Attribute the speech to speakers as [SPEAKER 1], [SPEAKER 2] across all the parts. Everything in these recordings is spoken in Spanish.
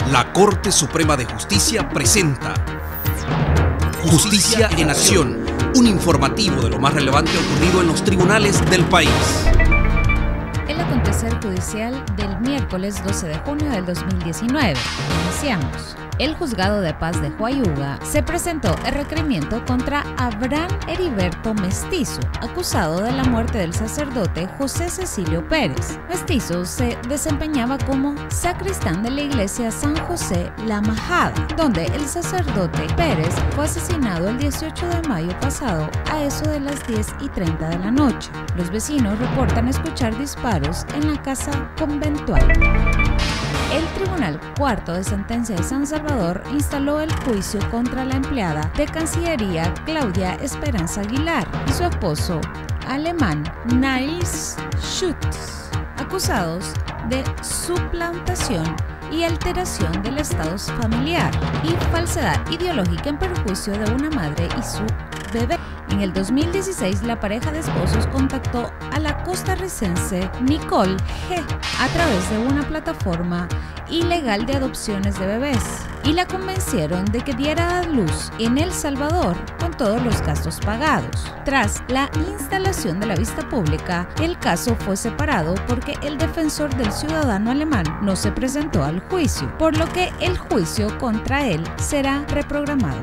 [SPEAKER 1] La Corte Suprema de Justicia presenta Justicia en Acción, un informativo de lo más relevante ocurrido en los tribunales del país.
[SPEAKER 2] El acontecer judicial del miércoles 12 de junio del 2019. Iniciamos. El Juzgado de Paz de Huayuga se presentó el requerimiento contra Abraham Heriberto Mestizo, acusado de la muerte del sacerdote José Cecilio Pérez. Mestizo se desempeñaba como sacristán de la iglesia San José La Majada, donde el sacerdote Pérez fue asesinado el 18 de mayo pasado a eso de las 10:30 de la noche. Los vecinos reportan escuchar disparos en la casa conventual. El Tribunal Cuarto de Sentencia de San Salvador instaló el juicio contra la empleada de Cancillería Claudia Esperanza Aguilar y su esposo alemán Nils Schütz, acusados de suplantación y alteración del estado familiar y falsedad ideológica en perjuicio de una madre y su bebé. En el 2016, la pareja de esposos contactó a la costarricense Nicole G. a través de una plataforma ilegal de adopciones de bebés y la convencieron de que diera a luz en El Salvador con todos los gastos pagados. Tras la instalación de la vista pública, el caso fue separado porque el defensor del ciudadano alemán no se presentó al juicio, por lo que el juicio contra él será reprogramado.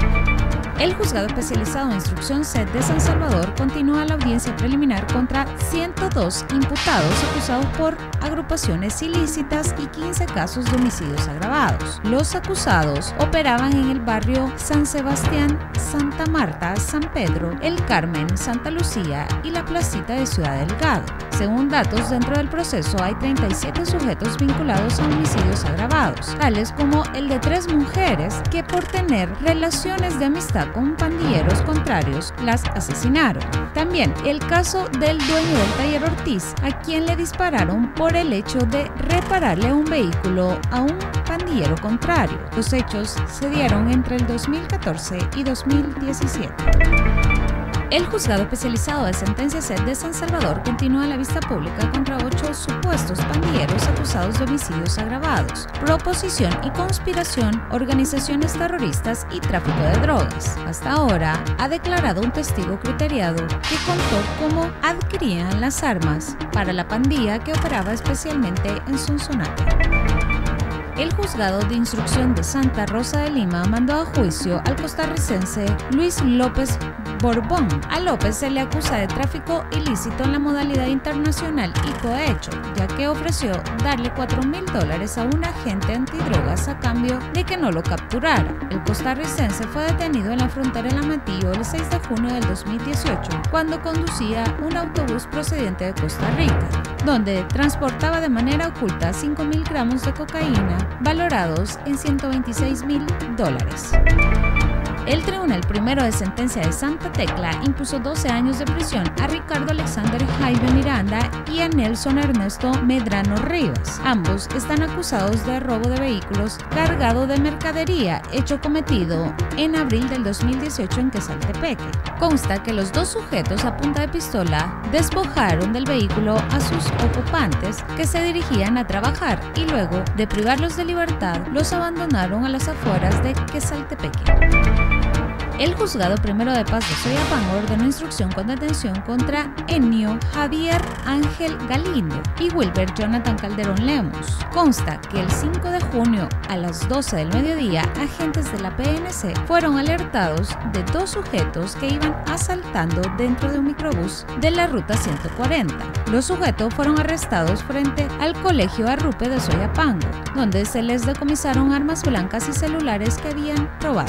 [SPEAKER 2] El Juzgado Especializado en Instrucción C de San Salvador continúa la audiencia preliminar contra 102 imputados acusados por agrupaciones ilícitas y 15 casos de homicidios agravados. Los acusados operaban en el barrio San Sebastián, Santa Marta, San Pedro, El Carmen, Santa Lucía y la placita de Ciudad Delgado. Según datos, dentro del proceso hay 37 sujetos vinculados a homicidios agravados, tales como el de 3 mujeres que por tener relaciones de amistad con pandilleros contrarios las asesinaron. También el caso del dueño del taller Ortiz, a quien le dispararon por el hecho de repararle un vehículo a un pandillero contrario. Los hechos se dieron entre el 2014 y 2017. El Juzgado Especializado de Sentencia C de San Salvador continúa la vista pública contra 8 supuestos pandilleros acusados de homicidios agravados, proposición y conspiración, organizaciones terroristas y tráfico de drogas. Hasta ahora ha declarado un testigo criteriado que contó cómo adquirían las armas para la pandilla que operaba especialmente en Sonsonate. El Juzgado de Instrucción de Santa Rosa de Lima mandó a juicio al costarricense Luis López Borbón. A López se le acusa de tráfico ilícito en la modalidad internacional y cohecho, ya que ofreció darle $4,000 a un agente antidrogas a cambio de que no lo capturara. El costarricense fue detenido en la frontera de Amatillo el 6 de junio del 2018, cuando conducía un autobús procedente de Costa Rica, donde transportaba de manera oculta 5,000 gramos de cocaína, valorados en $126,000. El Tribunal Primero de Sentencia de Santa Tecla impuso 12 años de prisión a Ricardo Alexander Jaime Miranda y a Nelson Ernesto Medrano Rivas. Ambos están acusados de robo de vehículos cargado de mercadería, hecho cometido en abril del 2018 en Quesaltepeque. Consta que los dos sujetos a punta de pistola despojaron del vehículo a sus ocupantes que se dirigían a trabajar y luego de privarlos de libertad los abandonaron a las afueras de Quesaltepeque. El Juzgado Primero de Paz de Soyapango ordenó instrucción con detención contra Ennio Javier Ángel Galindo y Wilber Jonathan Calderón Lemos. Consta que el 5 de junio a las 12 del mediodía, agentes de la PNC fueron alertados de 2 sujetos que iban asaltando dentro de un microbús de la ruta 140. Los sujetos fueron arrestados frente al Colegio Arrupe de Soyapango, donde se les decomisaron armas blancas y celulares que habían robado.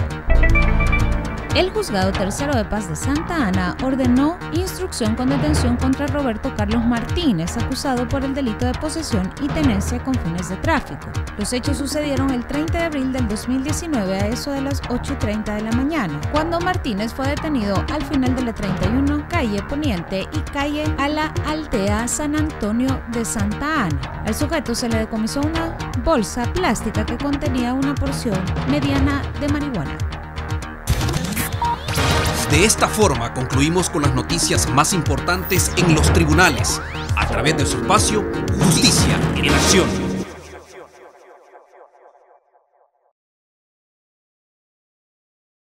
[SPEAKER 2] El Juzgado Tercero de Paz de Santa Ana ordenó instrucción con detención contra Roberto Carlos Martínez, acusado por el delito de posesión y tenencia con fines de tráfico. Los hechos sucedieron el 30 de abril del 2019 a eso de las 8:30 de la mañana, cuando Martínez fue detenido al final de la 31 calle Poniente y calle a la Aldea San Antonio de Santa Ana. Al sujeto se le decomisó una bolsa plástica que contenía una porción mediana de marihuana.
[SPEAKER 1] De esta forma concluimos con las noticias más importantes en los tribunales, a través de su espacio Justicia en Acción.